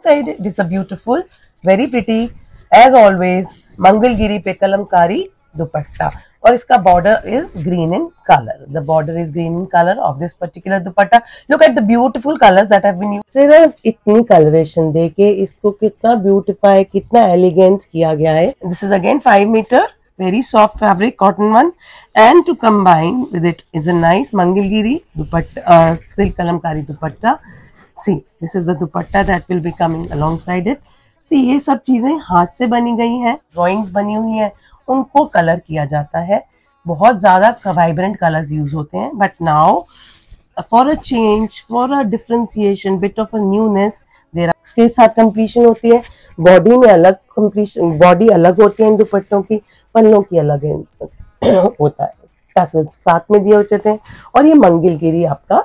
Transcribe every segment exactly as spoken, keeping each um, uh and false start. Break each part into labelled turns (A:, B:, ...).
A: side it is a beautiful, very pretty as always Mangalagiri पे कलमकारी दुपट्टा, और इसका border is green in colour. The border is green in colour of this particular dupatta. Look at the beautiful colours that have been used. सिर्फ इतनी colouration देके इसको कितना beautify, कितना elegant किया गया है. This is again five metre very soft fabric cotton one, and to combine with it is a nice mangalgiri dupatta, uh, silk kalamkari dupatta. See, this is the dupatta that will be coming alongside it. See, ये सब चीजें हाथ से बनी गई हैं, drawings बनी हुई हैं, उनको कलर किया जाता है. बहुत ज्यादा वाइब्रेंट कलर्स यूज होते हैं, but now for a change, for a differentiation, bit of a newness, there इसके साथ कंप्लीशन होती है. बॉडी में अलग कंप्लीशन, बॉडी अलग होती है इन दुपट्टों की, पल्लों की अलग होता है, टैसल्स साथ में दिए होते हैं. और ये मंगलगिरी आपका,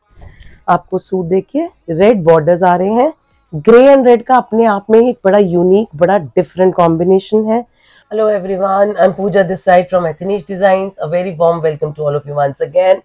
A: आपको सूट देखिए, रेड बॉर्डर्स आ रहे हैं. ग्रे एंड रेड का अपने आप में एक बड़ा यूनिक, बड़ा डिफरेंट कॉम्बिनेशन है. Hello everyone, I am Pooja this side from Ethnish designs. A very warm welcome to all of you once again.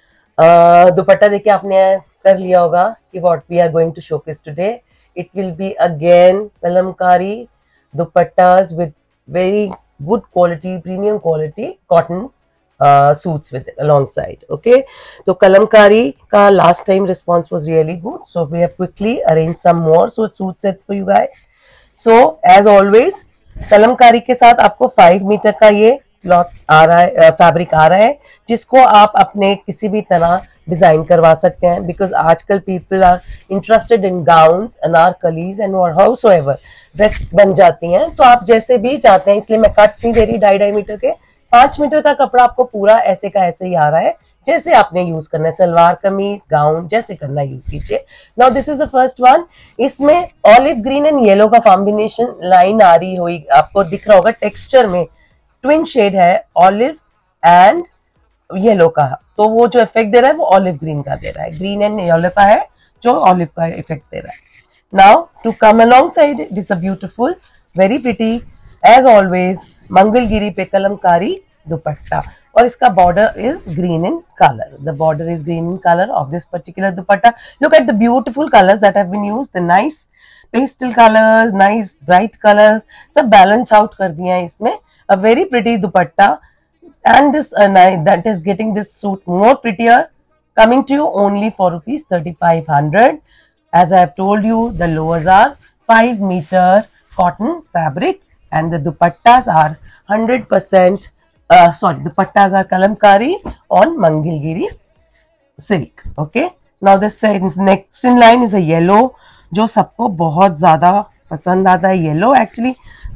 A: Dupatta देखिए आपने कर लिया होगा कि what we are going to showcase today. It will be again Kalamkari dupattas with very good quality, premium quality cotton uh, suits with it alongside. Okay, so kalamkari ka last time response was really good, so we have quickly arranged some more so suit sets for you guys. So as always kalamkari के साथ आपको five metre का ये cloth आ रहा है, fabric आ रहा है, जिसको आप अपने किसी भी तरह डिजाइन करवा सकते हैं. बिकॉज आजकल people are interested in gowns, anarkalis and however dress बन जाती हैं, तो आप जैसे भी चाहते हैं. इसलिए मैं कट नहीं दे रही. ढाई ढाई मीटर के पांच मीटर का कपड़ा आपको पूरा ऐसे का ऐसे ही आ रहा है, जैसे आपने यूज करना है. सलवार कमीज, गाउन, जैसे करना है यूज कीजिए. Now this is the first one. इसमें ऑलिव ग्रीन एंड येलो का कॉम्बिनेशन लाइन आ रही हुई आपको दिख रहा होगा. टेक्सचर में ट्विन शेड है, ऑलिव एंड येलो का, तो वो जो इफेक्ट दे रहा है वो ऑलिव ग्रीन का दे रहा है. ग्रीन एंड येलो का है जो ऑलिव का इफेक्ट दे रहा है. Now to come alongside it is a beautiful, very pretty as always Mangalagiri पे कलमकारी दुपट्टा, और इसका border is green in colour. The border is green in colour of this particular dupatta. Look at the beautiful colours that have been used. The nice pastel colours, nice bright colours, सब balance out कर दिया है इसमें. A very pretty dupatta. And this uh, that is getting this suit more prettier, coming to you only for rupees thirty-five hundred. As I have told you, the lowers are five meter cotton fabric and the dupattas are one hundred percent uh, sorry dupattas are kalamkari on Mangalgiri silk. Okay, now this next in line is a yellow, जो सबको बहुत ज्यादा पसंद आता है. Yellow actually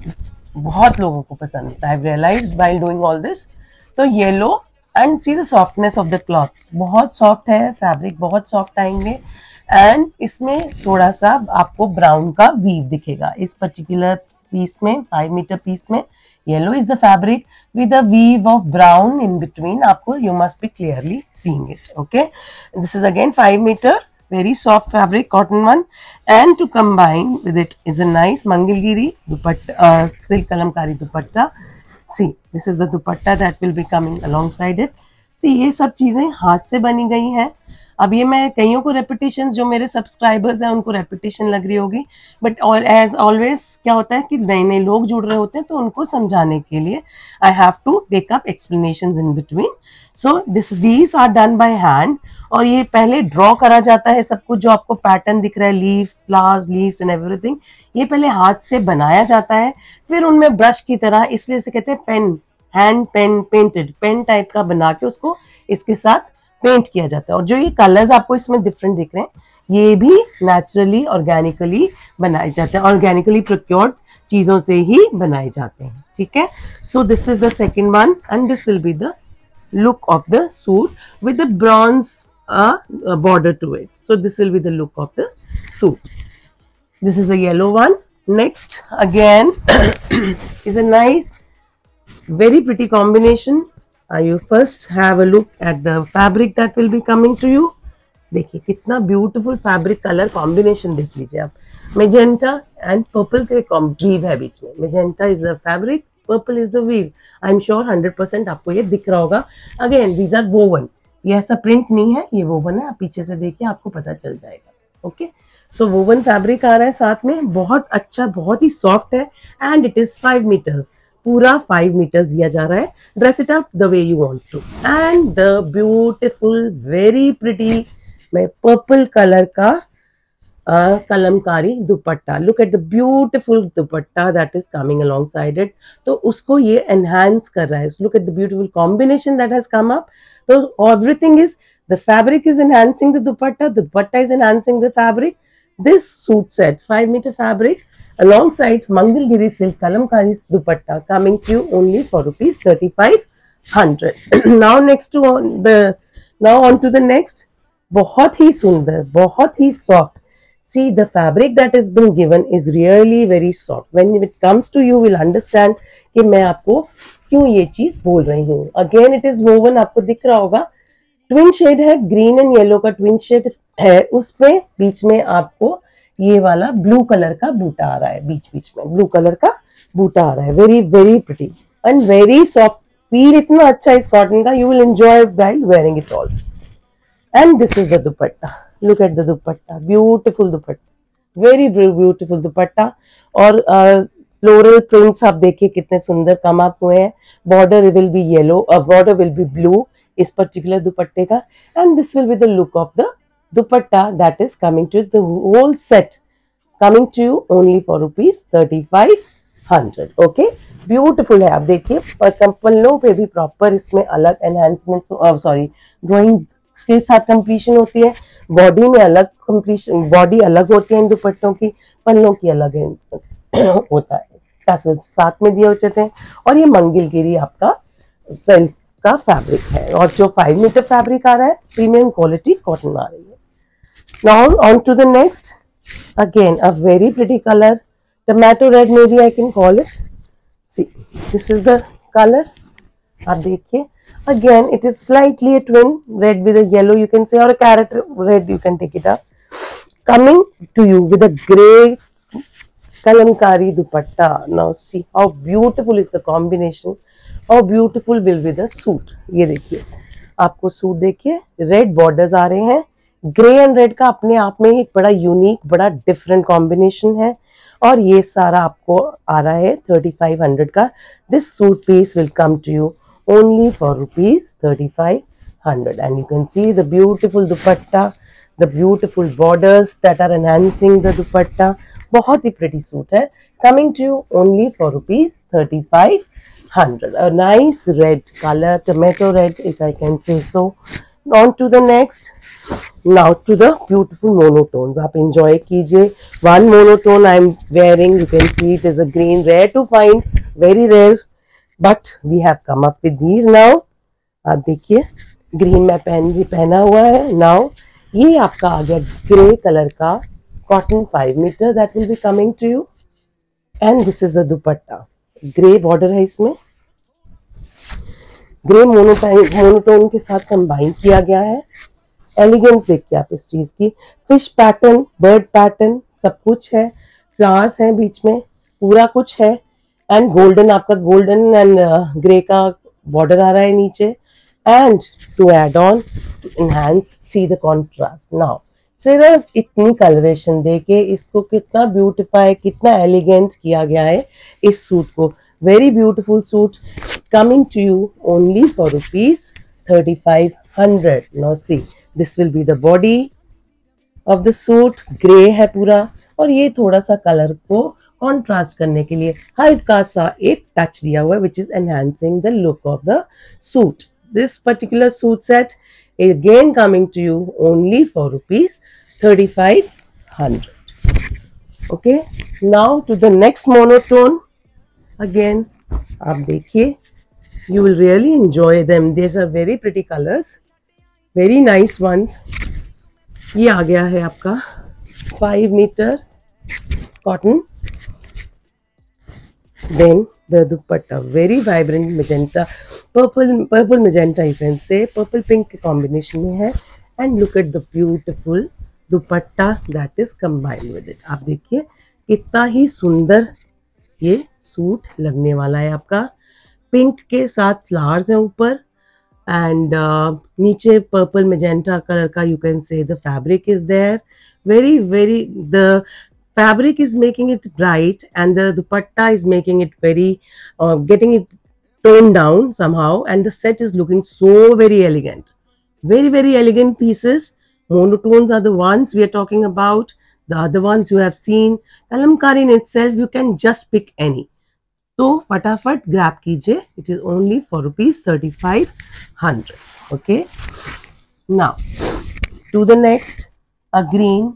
A: बहुत लोगों को पसंद आता है. I've realized while doing all this. तो yellow and see the softness of the cloth, बहुत सॉफ्ट है, फैब्रिक बहुत सॉफ्ट आएंगे. एंड इसमें थोड़ा सा आपको ब्राउन का वीव दिखेगा इस पर्टिकुलर पीस में. फाइव मीटर पीस में yellow is the fabric with a weave of brown in between. आपको you must be clearly seeing it. Okay, this is again five metre very soft fabric cotton one, and to combine with it is a nice mangalgiri dupatta, uh, silk kalamkari dupatta. See, this is the dupatta that will be coming alongside it. See, ये सब चीजें हाथ से बनी गई हैं. अब ये मैं कईयों को रेपिटेशन, जो मेरे सब्सक्राइबर्स हैं उनको रेपिटेशन लग रही होगी, बट और एज ऑलवेज क्या होता है कि नए नए लोग जुड़ रहे होते हैं, तो उनको समझाने के लिए I have to take up explanations in between. So this these are done by hand, और ये पहले ड्रॉ करा जाता है सब कुछ. जो आपको पैटर्न दिख रहा है, leaf, flowers, leaves and everything, ये पहले हाथ से बनाया जाता है. फिर उनमें ब्रश की तरह, इसलिए इसे कहते हैं pen, hand pen, painted pen type का बना के उसको इसके साथ पेंट किया जाता है. और जो ये कलर्स आपको इसमें डिफरेंट दिख रहे हैं, ये भी नेचुरली, ऑर्गेनिकली बनाए जाते हैं, ऑर्गेनिकली प्रोक्योर्ड चीजों से ही बनाए जाते हैं. ठीक है, so this is the second one, and this will be the look of the suit with the bronze uh, uh, border to it. So this will be the look of the suit. This is a yellow one. Next again is a nice, very pretty combination. Uh, you first have a look at the fabric that will be coming to you. देखिए कितना beautiful fabric colour combination देख लीजिए आप. Magenta and purple के weave है बीच में. Magenta is the fabric, purple is the weave. I am sure hundred percent आपको ये दिख रहा होगा. अगेन दीज आर वोवन, ये ऐसा प्रिंट नहीं है, ये वोवन है. आप पीछे से देखिए, आपको पता चल जाएगा. ओके, सो वोवन फैब्रिक आ रहा है साथ में, बहुत अच्छा, बहुत ही सॉफ्ट है and it is five metres, पूरा फाइव मीटर्स दिया जा रहा है. Dress it up the way you want to. And the beautiful very pretty में पर्पल कलर का uh, Kalamkari dupatta. Look at the beautiful dupatta that is coming alongside it. तो उसको ये एनहांस कर रहा है. Look at the beautiful combination that has come up. तो everything is, the fabric is enhancing the dupatta, the dupatta is enhancing the fabric. This suit set, five meter fabric alongside Mangalgiri silk kalamkari dupatta coming to you only for rupees thirty-five hundred. Now next to on the, now on to the next. बहुत ही सुंदर, बहुत ही soft. See, the fabric that has been given is really very soft. When it comes to you will understand कि मैं आपको क्यों ये चीज बोल रही हूँ. Again it is woven, आपको दिख रहा होगा. ट्विन शेड है, ग्रीन एंड येलो का ट्विन शेड है. उसमें बीच में आपको ये वाला ब्लू कलर का बूटा आ रहा है. बीच बीच में ब्लू कलर का बूटा आ रहा है. Very very pretty and very soft. Feel इतना अच्छा इस कॉटन का, you will enjoy while wearing it also. And this is the dupatta. Look at the dupatta, beautiful dupatta, very beautiful dupatta. और फ्लोरल uh, प्रिंट्स आप देखिए कितने सुंदर कम अप हुए हैं. Border will be yellow, border will be blue इस पर्टिकुलर दुपट्टे का. And this will be the look of the dupatta that is coming to the whole set, coming to you only for rupees thirty five hundred. Okay, beautiful है. आप देखिए पल्लों पे भी proper इसमें अलग एनहांसमेंट, सॉरी ड्राइंग के साथ कंप्लीशन होती है. बॉडी में अलग कंप्लीशन, बॉडी अलग होती है इन दुपट्टों की, पल्लों की अलग होता है. टैसल्स साथ में दिए होते थे. और ये मंगलगिरी आपका सिल्क का फैब्रिक है. और जो फाइव मीटर फैब्रिक आ रहा है, प्रीमियम क्वालिटी कॉटन आ रही है. Now on to the next. Again a very pretty colour, tomato red may be I can call it. See, this is the colour. आप देखिए, again it is slightly a twin red with a yellow, you can say, or a carrot red, you can take it up. Coming to you with a grey kalamkari dupatta. Now see how beautiful is the combination. How beautiful will be the suit. ये देखिए, आपको suit देखिए, red borders आ रहे हैं. Grey and red का अपने आप में एक बड़ा यूनिक, बड़ा डिफरेंट कॉम्बिनेशन है. और ये सारा आपको आ रहा है थर्टी फाइव हंड्रेड का. This suit piece will come to you only for rupees thirty-five hundred. And you can see the beautiful dupatta, the beautiful borders that are enhancing the dupatta. बहुत ही pretty suit है, coming to you only for rupees thirty-five hundred. A nice red color, tomato red if I can say so. On to the next. Now to the beautiful monotones. आप enjoy कीजिए. One monotone I am wearing, you can see it is a green, rare to find, very rare. But we have come up with these now. आप देखिए, green में पहन भी पहना हुआ है. नाउ ये आपका आ गया ग्रे कलर का cotton five metre that will be coming to you. And this is the dupatta. Grey border है इसमें, ग्रे मोनोटोन के साथ कंबाइन किया गया है. एलिगेंस देखिए आप इस चीज की. फिश पैटर्न, बर्ड पैटर्न, सब कुछ है. फ्लावर्स हैं बीच में, पूरा कुछ है. एंड गोल्डन, आपका गोल्डन एंड ग्रे का बॉर्डर आ रहा है नीचे. And to add on enhance, see the contrast. Now सिर्फ इतनी कलरेशन देके इसको कितना ब्यूटिफाई, कितना एलिगेंट किया गया है इस सूट को. Very beautiful suit coming to you only for rupees thirty five hundred. Now see, this will be the body of the suit. Grey है पूरा, और ये थोड़ा सा कलर को कॉन्ट्रास्ट करने के लिए हल्का सा एक टच दिया हुआ है, which is enhancing the look of the suit. This particular suit set again coming to you only for rupees thirty-five hundred. Okay, now to the next monotone. Again आप देखिए, you will really enjoy them. These are very pretty colors, very nice ones. ये आ गया है आपका five meter cotton. Then the dupatta, very vibrant magenta, purple purple magenta, you can say, purple pink combination में है. And look at the beautiful dupatta that is combined with it. आप देखिए कितना ही सुंदर ये सूट लगने वाला है आपका. पिंक के साथ फ्लावर्स हैं ऊपर, एंड uh, नीचे पर्पल मैजेंटा कलर का, you can say the fabric is there. very very the fabric is making it bright and the dupatta is making it very uh, getting it toned down somehow, and the set is looking so very elegant. Very very elegant pieces. Monotones are the ones we are talking about. The other ones you have seen. Kalamkari in itself, you can just pick any. तो फटाफट grab कीजिए. It is only for rupees thirty five hundred. Okay, now to the next, a green.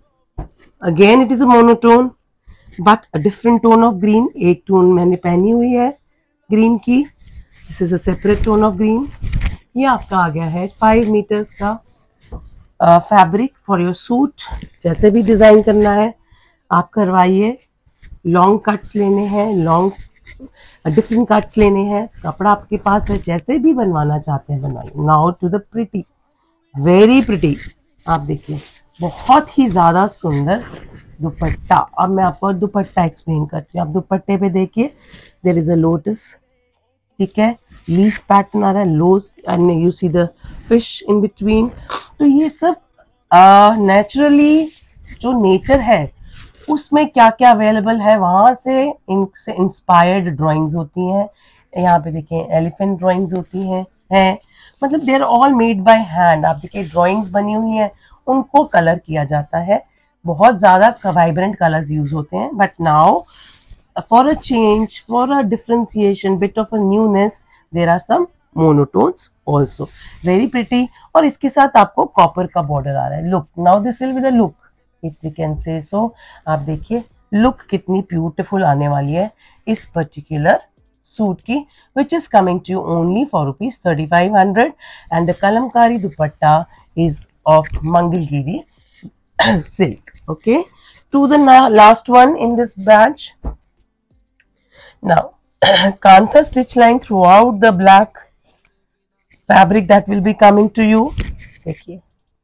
A: Again it is a monotone but a different tone of green. एक tone मैंने पहनी हुई है green की. This is a separate tone of green. ये आपका आ गया है फाइव मीटर्स का फैब्रिक फॉर योर सूट. जैसे भी डिजाइन करना है आप करवाइए. लॉन्ग कट्स लेने हैं, लॉन्ग डिफरेंट कट्स लेने हैं, कपड़ा आपके पास है, जैसे भी बनवाना चाहते हैं बनवाइए. Now to the pretty, very pretty. आप देखिए बहुत ही ज्यादा सुंदर दुपट्टा. अब मैं आपको दुपट्टा एक्सप्लेन करती हूँ. आप दुपट्टे पे देखिए, देयर इज अ लोटस, ठीक है, लीफ पैटर्न आ रहा है, lotus and you see the fish in between. तो ये सब नेचुरली uh, जो नेचर है उसमें क्या क्या अवेलेबल है वहां से इनसे इंस्पायर्ड ड्राइंग्स होती हैं. यहाँ पे देखिए एलिफेंट ड्राइंग्स होती हैं हैं मतलब they are all made by hand. आप देखिए ड्राइंग्स बनी हुई हैं, उनको कलर किया जाता है. बहुत ज्यादा वाइब्रेंट कलर्स यूज होते हैं. But now for a change, for a differentiation, bit of a newness, there are some monotones also. Very pretty. और इसके साथ आपको कॉपर का बॉर्डर आ रहा है. Look, now this will be the look if we can say so. आप देखिए लुक कितनी ब्यूटीफुल आने वाली है इस पर्टिकुलर सूट की, which is coming to you only for rupees thirty five hundred. And the Kalamkari dupatta is of Mangalagiri silk. Okay, to the last one in this batch. Now kantha stitch line throughout the black fabric that will be coming to you. देखिए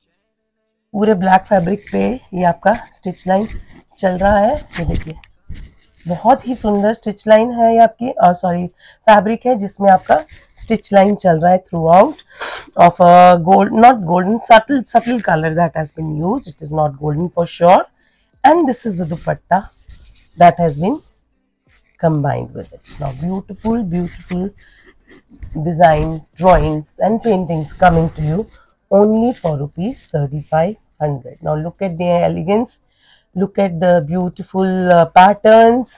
A: पूरे black fabric पे ये आपका stitch line चल रहा है. ये देखिए बहुत ही सुंदर स्टिच लाइन है ये आपकी, सॉरी फैब्रिक है जिसमें आपका स्टिच लाइन चल रहा है throughout of gold, not golden, subtle subtle colour that has been used. It is not golden for sure. And this is the dupatta that has been combined with it. Now beautiful beautiful designs, drawings and paintings coming to you only for rupees thirty-five hundred. Now look at the elegance, look at the beautiful uh, patterns,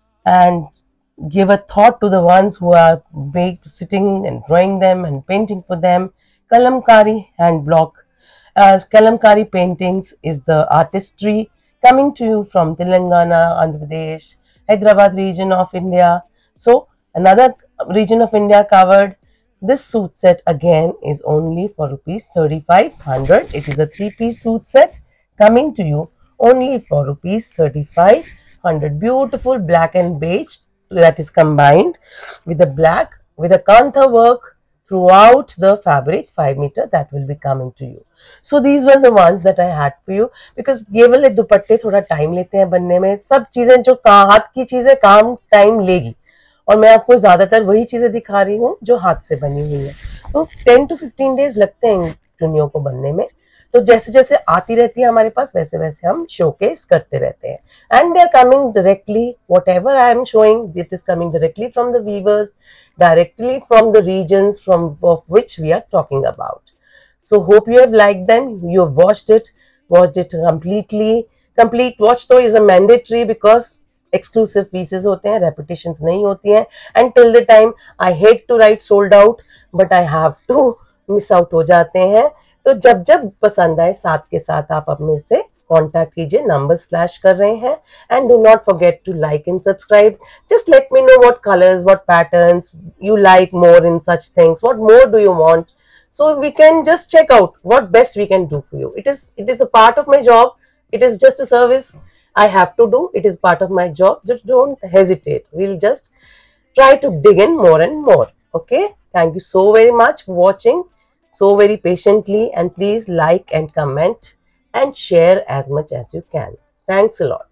A: and give a thought to the ones who are make, sitting and drawing them and painting for them. Kalamkari hand block, uh, Kalamkari paintings is the artistry coming to you from Telangana, Andhra Pradesh, Hyderabad region of India. So another region of India covered. This suit set again is only for rupees thirty-five hundred. It is a three-piece suit set coming to you only for rupees thirty-five hundred. Beautiful black and beige that is combined with the black with a kantha work throughout the fabric, five meter, that will be coming to you. So these were the ones that I had for you because ये वाले दुपट्टे थोड़ा time लेते हैं बनने में. सब चीजें जो हाथ की चीजें काम टाइम लेगी, और मैं आपको ज्यादातर वही चीजें दिखा रही हूँ जो हाथ से बनी हुई है. तो टेन टू फिफ्टीन डेज लगते हैं चुनियों को बनने में. तो जैसे जैसे आती रहती है हमारे पास वैसे वैसे हम शोकेस करते रहते हैं. And they are coming directly, whatever I am showing, it is coming directly from the weavers, directly from the regions from of which we are talking about. So hope you have liked them. You have watched it, watched it completely. Complete watch though is a mandatory because exclusive pieces होते हैं, repetitions नहीं होती हैं. And till the time I hate to write sold out, but I have to miss out हो जाते हैं. तो जब जब पसंद आए साथ के साथ आप अपने से कॉन्टैक्ट कीजिए. नंबर्स फ्लैश कर रहे हैं. And do not forget to like and subscribe. Just let me know what colours, what patterns you like more in such things. What more do you want? So we can just check out what best we can do for you. It is it is a part of my job. It is just a service I have to do. It is part of my job. Just don't hesitate. We'll just try to dig in more and more. Okay. Thank you so very much for watching so very patiently, and please like and comment and share as much as you can. Thanks a lot.